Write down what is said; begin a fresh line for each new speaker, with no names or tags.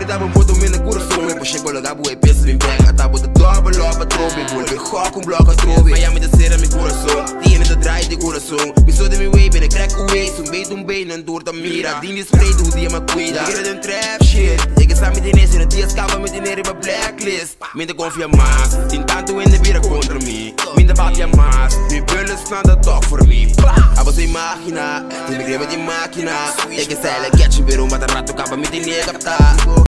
Mari dava boto me na coração. E puxei com a boa e pensa bem pega. Tá bota dobra, loba, trobe. Boa, me rock um bloco a trobe. Miami da cera, meu coração. Tiene da dry de coração. Me sou de me way, bem crack away. Sum bem, não dor da mira. Dini spray do dia me cuida. Quero de um trap shit. É que sabe de nesse, no dia escava me dinheiro pra blacklist. Me da confia mais. Tem tanto ainda vira contra mim. Me da papia mais. Me bullet nada talk for me. A você máquina. Tem me crema de máquina. É que sai ela quer te ver um bata rato, acaba me dinheiro captar.